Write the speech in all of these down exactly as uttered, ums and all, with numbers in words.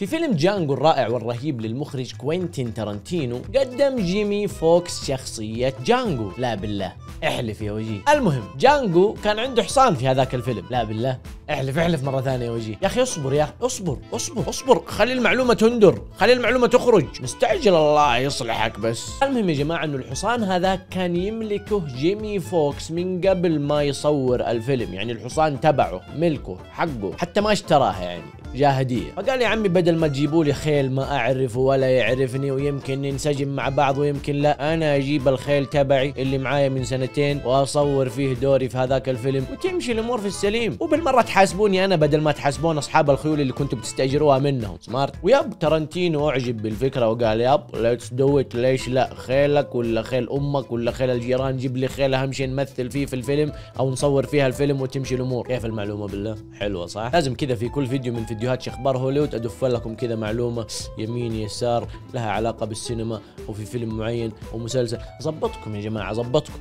في فيلم جانجو الرائع والرهيب للمخرج كوينتين تارانتينو قدم جيمي فوكس شخصية جانجو. لا بالله احلف يا وجيه. المهم جانجو كان عنده حصان في هذاك الفيلم. لا بالله احلف احلف مرة ثانية يا وجيه. يا اخي اصبر يا اخي اصبر اصبر اصبر خلي المعلومة تندر، خلي المعلومة تخرج، مستعجل الله يصلحك بس. المهم يا جماعة انه الحصان هذا كان يملكه جيمي فوكس من قبل ما يصور الفيلم، يعني الحصان تبعه ملكه حقه، حتى ما اشتراه يعني جاء هدية. فقال يا عمي بدل ما تجيبوا لي خيل ما اعرفه ولا يعرفني ويمكن ننسجم مع بعض ويمكن لا، انا اجيب الخيل تبعي اللي معايا من سنتين واصور فيه دوري في هذاك الفيلم وتمشي الامور في السليم، وبالمرة تحاسبوني انا بدل ما تحاسبون اصحاب الخيول اللي كنتوا بتستاجروها منهم. سمارت. وياب تارانتينو اعجب بالفكرة وقال ياب ليتس دو ات، ليش لا؟ خيلك ولا خيل امك ولا خيل الجيران، جيب لي خيل اهم شيء نمثل فيه في الفيلم او نصور فيها الفيلم وتمشي الامور. كيف المعلومة بالله؟ حلوة صح؟ لازم كذا في كل فيديو من فيديوهات اخبار هوليوود ادف لكم كذا معلومه يمين يسار لها علاقه بالسينما وفي فيلم معين ومسلسل. ظبطكم يا جماعه ظبطكم.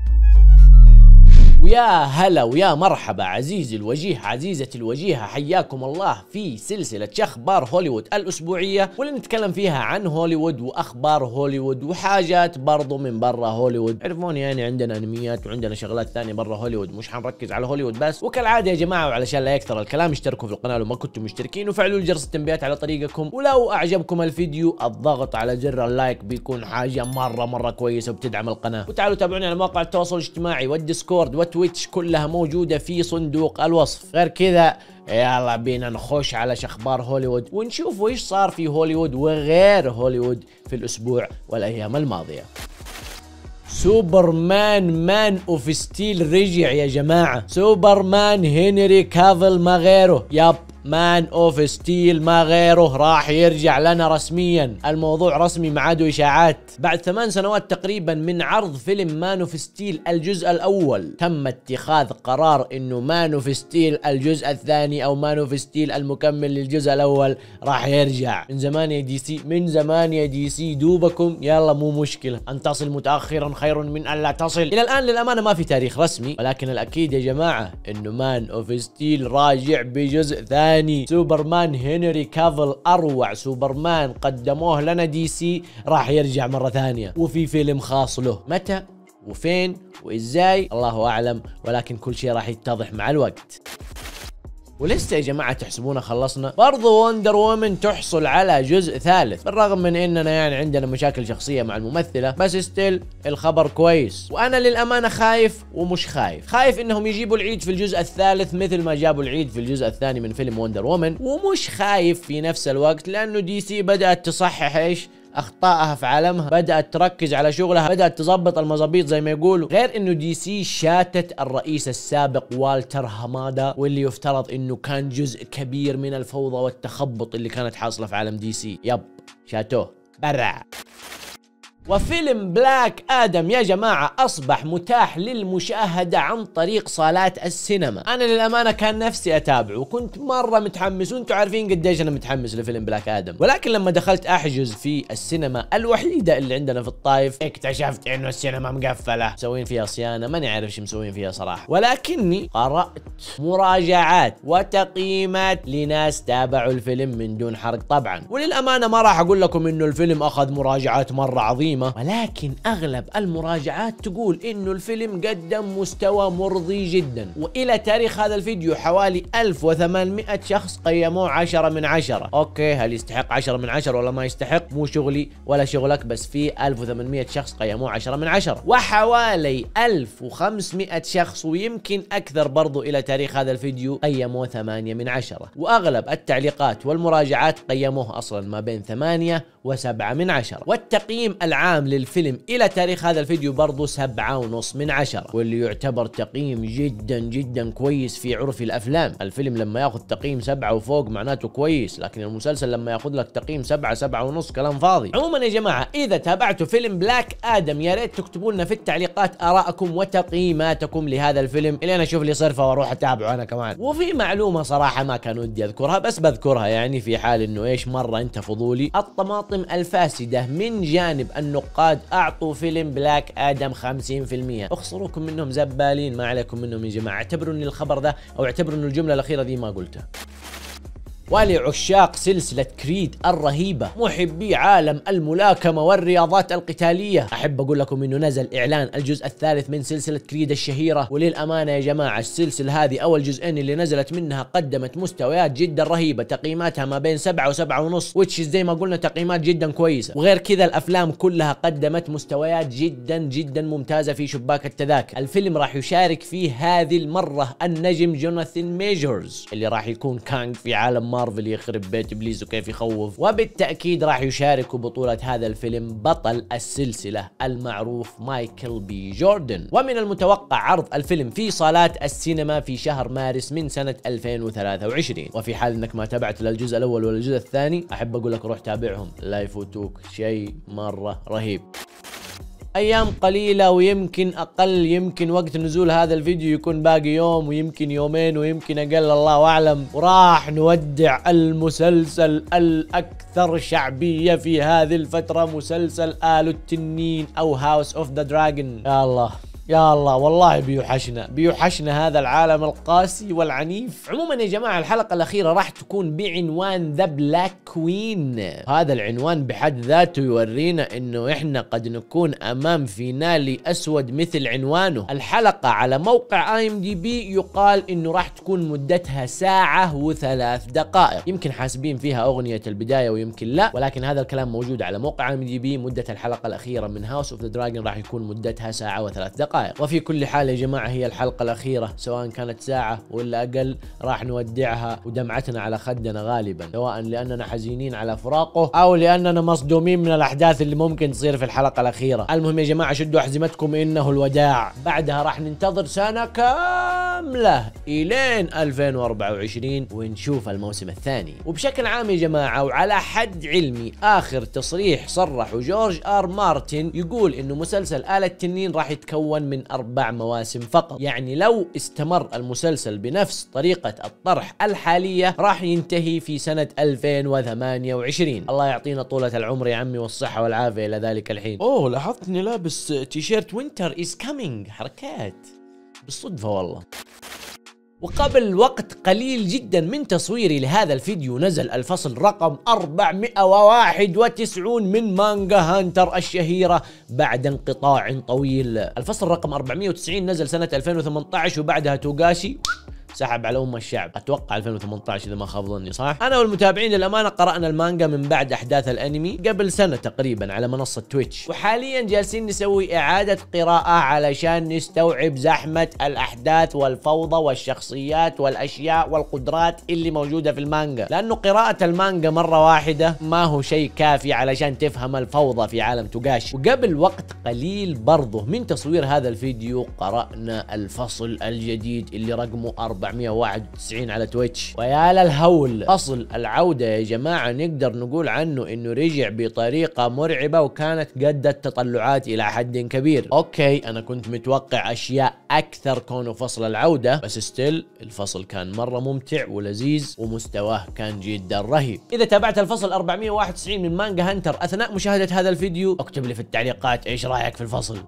ويا هلا ويا مرحبا عزيزي الوجيه عزيزتي الوجيهة، حياكم الله في سلسلة شخبار هوليوود الأسبوعية، واللي نتكلم فيها عن هوليوود وأخبار هوليوود وحاجات برضو من برا هوليوود. عرفوني يعني عندنا أنميات وعندنا شغلات ثانية برا هوليوود، مش حنركز على هوليوود بس. وكالعادة يا جماعة وعلشان لا يكثر الكلام اشتركوا في القناة لو ما كنتم مشتركين وفعلوا جرس التنبيهات على طريقكم، ولو أعجبكم الفيديو الضغط على زر اللايك بيكون حاجة مرة مرة كويسة وبتدعم القناة. وتعالوا تابعوني على مواقع التواصل الاجتماعي والديسكورد وتويتش، كلها موجودة في صندوق الوصف. غير كذا يلا بينا نخش على شخبار هوليوود ونشوف وإيش صار في هوليوود وغير هوليوود في الأسبوع والأيام الماضية. سوبرمان مان اوف ستيل رجع يا جماعة. سوبرمان هنري كافل ما غيره. ياب مان اوف ستيل ما غيره راح يرجع لنا رسميا. الموضوع رسمي ما عادوا اشاعات. بعد ثمان سنوات تقريبا من عرض فيلم مان اوف ستيل الجزء الاول تم اتخاذ قرار انه مان اوف ستيل الجزء الثاني او مان اوف ستيل المكمل للجزء الاول راح يرجع. من زمان يا دي سي، من زمان يا دي سي، دوبكم يلا مو مشكلة، ان تصل متاخرا خير من ان لا تصل. الى الان للامانة ما في تاريخ رسمي، ولكن الاكيد يا جماعة انه مان اوف ستيل راجع بجزء ثاني. سوبرمان هنري كافل اروع سوبرمان قدموه لنا دي سي راح يرجع مرة ثانية وفي فيلم خاص له. متى وفين وازاي الله اعلم، ولكن كل شيء راح يتضح مع الوقت. ولسه يا جماعة تحسبونا خلصنا؟ برضو وندر وومن تحصل على جزء ثالث، بالرغم من اننا يعني عندنا مشاكل شخصية مع الممثلة، بس ستيل الخبر كويس. وانا للامانة خايف ومش خايف. خايف انهم يجيبوا العيد في الجزء الثالث مثل ما جابوا العيد في الجزء الثاني من فيلم وندر وومن، ومش خايف في نفس الوقت لانه دي سي بدأت تصحح ايش اخطائها في عالمها، بدأت تركز على شغلها، بدأت تظبط المظابيط زي ما يقولوا. غير انه دي سي شاتت الرئيس السابق والتر هامادا، واللي يفترض انه كان جزء كبير من الفوضى والتخبط اللي كانت حاصلة في عالم دي سي. يب شاتوه برا. وفيلم بلاك آدم يا جماعة أصبح متاح للمشاهدة عن طريق صالات السينما. أنا للأمانة كان نفسي أتابعه وكنت مرة متحمس، وأنتوا عارفين قديش أنا متحمس لفيلم بلاك آدم، ولكن لما دخلت أحجز في السينما الوحيدة اللي عندنا في الطايف اكتشفت إنه السينما مقفلة، مسوين فيها صيانة، ماني عارف شو مسوين فيها صراحة. ولكني قرأت مراجعات وتقييمات لناس تابعوا الفيلم من دون حرق طبعا، وللأمانة ما راح أقول لكم إنه الفيلم أخذ مراجعات مرة عظيمة، ولكن اغلب المراجعات تقول انه الفيلم قدم مستوى مرضي جدا. والى تاريخ هذا الفيديو حوالي ألف وثمانمئة شخص قيموه عشرة من عشرة. اوكي هل يستحق عشرة من عشرة ولا ما يستحق مو شغلي ولا شغلك، بس في ألف وثمانمئة شخص قيموه عشرة من عشرة، وحوالي ألف وخمسمئة شخص ويمكن اكثر برضو الى تاريخ هذا الفيديو قيموه ثمانية من عشرة. واغلب التعليقات والمراجعات قيموه اصلا ما بين ثمانية وسبعة من عشرة. والتقييم العام للفيلم الى تاريخ هذا الفيديو برضو سبعة ونص من عشرة، واللي يعتبر تقييم جدا جدا كويس في عرف الافلام. الفيلم لما ياخذ تقييم سبعة وفوق معناته كويس، لكن المسلسل لما ياخذ لك تقييم سبعة سبعة ونص كلام فاضي. عموما يا جماعة اذا تابعتوا فيلم بلاك آدم يا ريت تكتبوا لنا في التعليقات آراءكم وتقييماتكم لهذا الفيلم اللي انا اشوف لي صرفة واروح اتابعه انا كمان. وفي معلومة صراحة ما كان ودي اذكرها بس بذكرها يعني في حال انه ايش مرة انت فضولي. الطماطم الفاسدة من جانب النقاد اعطوا فيلم بلاك آدم خمسين بالمئة. اخسروكم منهم زبالين، ما عليكم منهم يا جماعة. اعتبروا ان الخبر ده او اعتبروا ان الجملة الأخيرة دي ما قلتها. ولعشاق سلسلة كريد الرهيبة، محبي عالم الملاكمة والرياضات القتالية، أحب أقول لكم إنه نزل إعلان الجزء الثالث من سلسلة كريد الشهيرة. وللأمانة يا جماعة السلسلة هذه أول جزئين اللي نزلت منها قدمت مستويات جدا رهيبة، تقييماتها ما بين سبعة وسبعة ونص، وتش زي ما قلنا تقييمات جدا كويسة. وغير كذا الأفلام كلها قدمت مستويات جدا جدا ممتازة في شباك التذاكر. الفيلم راح يشارك فيه هذه المرة النجم جوناثان ميجرز اللي راح يكون كانغ في عالم مارفل يخرب بيت ابليس وكيف يخوف. وبالتأكيد راح يشارك بطولة هذا الفيلم بطل السلسلة المعروف مايكل بي جوردن. ومن المتوقع عرض الفيلم في صالات السينما في شهر مارس من سنة ألفين وثلاثة وعشرين. وفي حال انك ما تابعت للجزء الاول ولا الجزء الثاني احب اقول لك روح تابعهم، لا يفوتوك شيء مرة رهيب. ايام قليلة ويمكن اقل، يمكن وقت نزول هذا الفيديو يكون باقي يوم ويمكن يومين ويمكن اقل الله اعلم، وراح نودع المسلسل الاكثر شعبية في هذه الفترة، مسلسل آل التنين او هاوس اوف ذا دراجون. يا الله يا الله والله بيوحشنا بيوحشنا هذا العالم القاسي والعنيف. عموما يا جماعة الحلقة الأخيرة راح تكون بعنوان ذا بلاك كوين. هذا العنوان بحد ذاته يورينا انه احنا قد نكون امام فينالي اسود مثل عنوانه. الحلقة على موقع اي ام دي بي يقال انه راح تكون مدتها ساعة وثلاث دقائق، يمكن حاسبين فيها اغنية البداية ويمكن لا، ولكن هذا الكلام موجود على موقع اي ام دي بي. مدة الحلقة الأخيرة من هاوس اوف ذا دراجون راح يكون مدتها ساعة وثلاث دقائق. وفي كل حال يا جماعة هي الحلقة الأخيرة سواء كانت ساعة ولا أقل راح نودعها ودمعتنا على خدنا غالبا، سواء لأننا حزينين على فراقه أو لأننا مصدومين من الأحداث اللي ممكن تصير في الحلقة الأخيرة. المهم يا جماعة شدوا أحزمتكم إنه الوداع، بعدها راح ننتظر سنة كاملة إلين ألفين وأربعة وعشرين ونشوف الموسم الثاني. وبشكل عام يا جماعة وعلى حد علمي آخر تصريح صرحه جورج آر مارتن يقول إنه مسلسل آل التنين راح يتكون من أربع مواسم فقط، يعني لو استمر المسلسل بنفس طريقة الطرح الحالية راح ينتهي في سنة ألفين وثمانية وعشرين. الله يعطينا طولة العمر يا عمي والصحة والعافية إلى ذلك الحين. أوه لاحظت إني لابس تيشيرت وينتر إز كامينج، حركات بالصدفة والله. وقبل وقت قليل جدا من تصويري لهذا الفيديو نزل الفصل رقم أربعمئة وواحد وتسعين من مانجا هانتر الشهيرة بعد انقطاع طويل. الفصل رقم أربعمئة وتسعين نزل سنة ألفين وثمانية عشر وبعدها توغاشي سحب على أم الشعب، أتوقع ألفين وثمانية عشر إذا ما خاب ظني صح؟ أنا والمتابعين للأمانة قرأنا المانجا من بعد أحداث الأنمي قبل سنة تقريبا على منصة تويتش، وحاليا جالسين نسوي إعادة قراءة علشان نستوعب زحمة الأحداث والفوضى والشخصيات والأشياء والقدرات اللي موجودة في المانجا، لأنه قراءة المانجا مرة واحدة ما هو شيء كافي علشان تفهم الفوضى في عالم توغاشي. وقبل وقت قليل برضه من تصوير هذا الفيديو قرأنا الفصل الجديد اللي رقمه أربعمئة وواحد وتسعين على تويتش، ويا للهول فصل العودة يا جماعة نقدر نقول عنه انه رجع بطريقة مرعبة وكانت قد التطلعات الى حد كبير. اوكي انا كنت متوقع اشياء اكثر كونه فصل العودة، بس ستيل الفصل كان مرة ممتع ولذيذ ومستواه كان جدا رهيب. اذا تابعت الفصل أربعمئة وواحد وتسعين من مانجا هانتر اثناء مشاهدة هذا الفيديو اكتب لي في التعليقات ايش رايك في الفصل.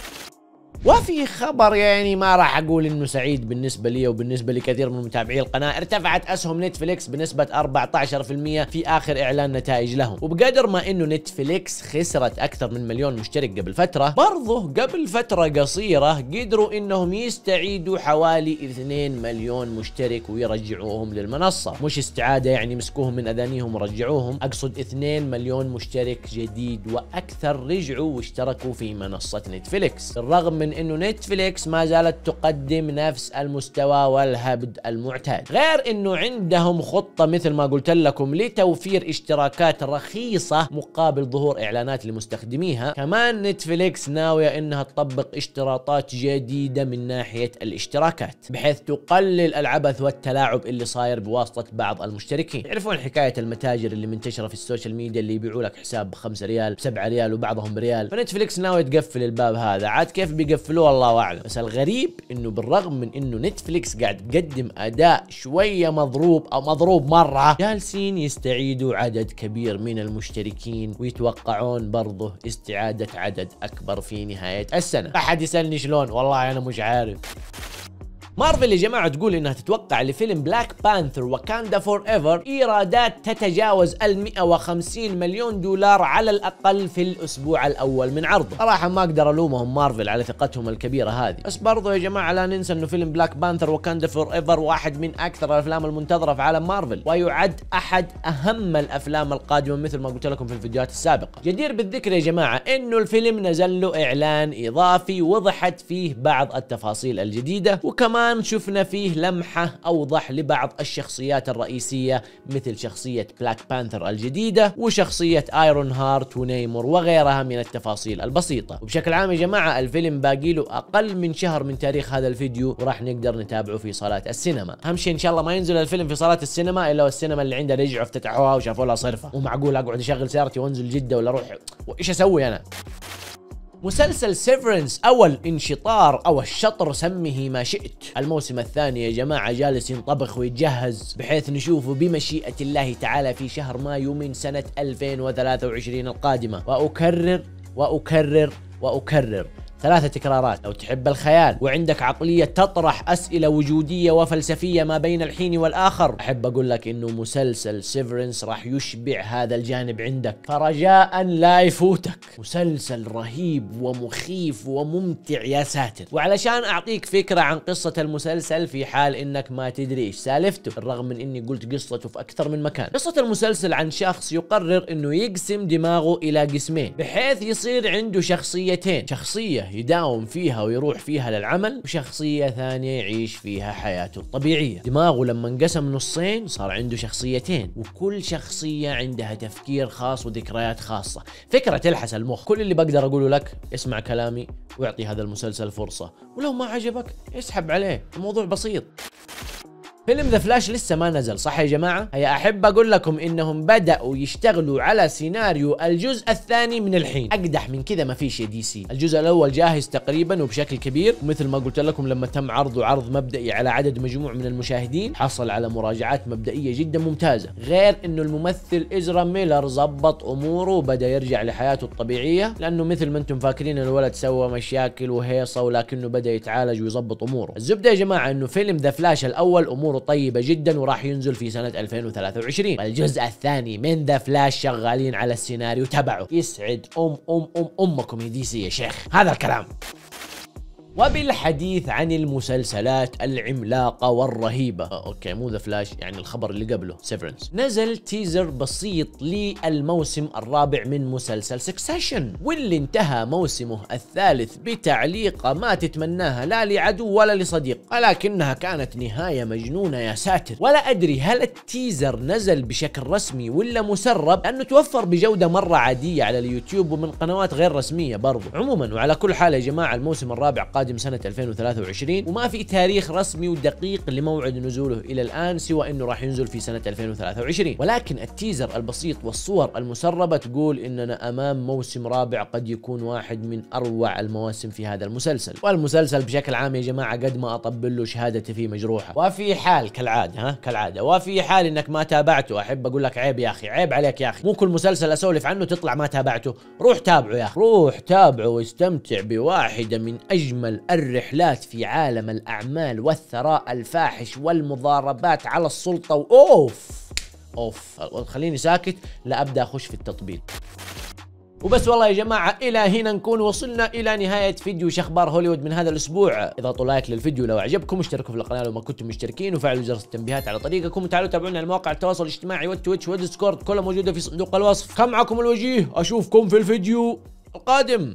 وفي خبر يعني ما راح اقول انه سعيد بالنسبه لي وبالنسبه لكثير من متابعي القناه، ارتفعت اسهم نتفليكس بنسبه أربعة عشر بالمئة في اخر اعلان نتائج لهم. وبقدر ما انه نتفليكس خسرت اكثر من مليون مشترك قبل فتره، برضه قبل فتره قصيره قدروا انهم يستعيدوا حوالي اثنين مليون مشترك ويرجعوهم للمنصه، مش استعاده يعني مسكوهم من اذانيهم ورجعوهم، اقصد اثنين مليون مشترك جديد واكثر رجعوا واشتركوا في منصه نتفليكس، بالرغم من انه نتفليكس ما زالت تقدم نفس المستوى والهبد المعتاد. غير انه عندهم خطة مثل ما قلت لكم لتوفير اشتراكات رخيصة مقابل ظهور اعلانات لمستخدميها، كمان نتفليكس ناوية انها تطبق اشتراطات جديدة من ناحية الاشتراكات بحيث تقلل العبث والتلاعب اللي صاير بواسطة بعض المشتركين. تعرفون حكاية المتاجر اللي منتشرة في السوشيال ميديا اللي يبيعوا لك حساب بخمسة ريال بسبعة ريال وبعضهم بريال، فنتفليكس ناوية تقفل الباب هذا، عاد كيف بيقفل يقفلوه الله اعلم. بس الغريب انه بالرغم من انه نتفليكس قاعد تقدم اداء شويه مضروب او مضروب مره، جالسين يستعيدوا عدد كبير من المشتركين ويتوقعون برضه استعاده عدد اكبر في نهايه السنه. احد يسالني شلون؟ والله انا مش عارف. مارفل يا جماعة تقول انها تتوقع لفيلم بلاك بانثر واكاندا فور ايفر ايرادات تتجاوز ال مئة وخمسين مليون دولار على الاقل في الاسبوع الاول من عرضه. صراحة ما اقدر الومهم مارفل على ثقتهم الكبيرة هذه، بس برضو يا جماعة لا ننسى انه فيلم بلاك بانثر واكاندا فور ايفر واحد من اكثر الافلام المنتظرة في عالم مارفل، ويعد احد اهم الافلام القادمة مثل ما قلت لكم في الفيديوهات السابقة. جدير بالذكر يا جماعة انه الفيلم نزل له اعلان اضافي وضحت فيه بعض التفاصيل الجديدة، وكمان شفنا فيه لمحة اوضح لبعض الشخصيات الرئيسية مثل شخصية بلاك بانثر الجديدة وشخصية ايرون هارت ونيمور وغيرها من التفاصيل البسيطة. وبشكل عام يا جماعة الفيلم باقي له اقل من شهر من تاريخ هذا الفيديو وراح نقدر نتابعه في صالات السينما. اهم شيء ان شاء الله ما ينزل الفيلم في صالات السينما الا والسينما اللي عندها رجعوا افتتحوها وشافوا لها صرفة، ومعقول اقعد اشغل سيارتي وانزل جدة ولا اروح وايش اسوي انا؟ مسلسل سيفرنس او الانشطار او الشطر سمه ما شئت، الموسم الثاني يا جماعة جالس ينطبخ ويتجهز بحيث نشوفه بمشيئة الله تعالى في شهر مايو من سنة ألفين وثلاثة وعشرين القادمة. وأكرر وأكرر وأكرر ثلاثة تكرارات. لو تحب الخيال وعندك عقلية تطرح أسئلة وجودية وفلسفية ما بين الحين والآخر، أحب أقول لك إنه مسلسل سيفرنس راح يشبع هذا الجانب عندك، فرجاء لا يفوتك. مسلسل رهيب ومخيف وممتع يا ساتر. وعلشان أعطيك فكرة عن قصة المسلسل في حال إنك ما تدري إيش سالفته، بالرغم من إني قلت قصته في أكثر من مكان. قصة المسلسل عن شخص يقرر إنه يقسم دماغه إلى قسمين بحيث يصير عنده شخصيتين، شخصية يداوم فيها ويروح فيها للعمل وشخصية ثانية يعيش فيها حياته الطبيعية. دماغه لما انقسم نصين صار عنده شخصيتين، وكل شخصية عندها تفكير خاص وذكريات خاصة. فكرة تلحس المخ. كل اللي بقدر أقوله لك اسمع كلامي واعطي هذا المسلسل فرصة، ولو ما عجبك اسحب عليه، الموضوع بسيط. فيلم ذا فلاش لسه ما نزل صح يا جماعة؟ هيا أحب أقول لكم إنهم بدأوا يشتغلوا على سيناريو الجزء الثاني من الحين. أقدح من كذا ما فيش يا دي سي. الجزء الأول جاهز تقريبا وبشكل كبير، ومثل ما قلت لكم لما تم عرضه عرض مبدئي على عدد مجموع من المشاهدين حصل على مراجعات مبدئية جدا ممتازة، غير إنه الممثل إزرا ميلر زبط أموره وبدأ يرجع لحياته الطبيعية، لأنه مثل ما أنتم فاكرين الولد سوى مشاكل وهيصة ولكنه بدأ يتعالج ويزبط أموره. الزبدة يا جماعة إنه فيلم ذا فلاش الأول أموره طيبة جدا وراح ينزل في سنة ألفين وثلاثة وعشرين. الجزء الثاني من ذا فلاش شغالين على السيناريو تبعه. يسعد أم أم أم أمكم يا دي سي يا شيخ. هذا الكلام. وبالحديث عن المسلسلات العملاقة والرهيبة، أه اوكي مو ذا فلاش، يعني الخبر اللي قبله سيفرنس، نزل تيزر بسيط للموسم الرابع من مسلسل سكسيشن، واللي انتهى موسمه الثالث بتعليقة ما تتمناها لا لعدو ولا لصديق، ولكنها كانت نهاية مجنونة يا ساتر. ولا أدري هل التيزر نزل بشكل رسمي ولا مسرب، لأنه توفر بجودة مرة عادية على اليوتيوب ومن قنوات غير رسمية برضو. عموما وعلى كل حال يا جماعة الموسم الرابع قادم سنة ألفين وثلاثة وعشرين، وما في تاريخ رسمي ودقيق لموعد نزوله إلى الآن سوى إنه راح ينزل في سنة ألفين وثلاثة وعشرين، ولكن التيزر البسيط والصور المسربة تقول إننا أمام موسم رابع قد يكون واحد من أروع المواسم في هذا المسلسل. والمسلسل بشكل عام يا جماعة قد ما أطبل له شهادتي فيه مجروحة، وفي حال كالعادة ها كالعادة وفي حال إنك ما تابعته أحب أقول لك عيب يا أخي، عيب عليك يا أخي. مو كل مسلسل أسولف عنه تطلع ما تابعته، روح تابعه يا أخي، روح تابعه واستمتع بواحدة من أجمل الرحلات في عالم الأعمال والثراء الفاحش والمضاربات على السلطة. وأوف أوف خليني ساكت لا أبدأ أخش في التطبيل. وبس والله يا جماعة إلى هنا نكون وصلنا إلى نهاية فيديو شخبار هوليوود من هذا الأسبوع. اضغطوا لايك للفيديو لو عجبكم، اشتركوا في القناة لو ما كنتم مشتركين، وفعلوا جرس التنبيهات على طريقكم، وتعالوا تابعونا على مواقع التواصل الاجتماعي والتويتش والديسكورد كلها موجودة في صندوق الوصف. كان معكم الوجيه، أشوفكم في الفيديو القادم.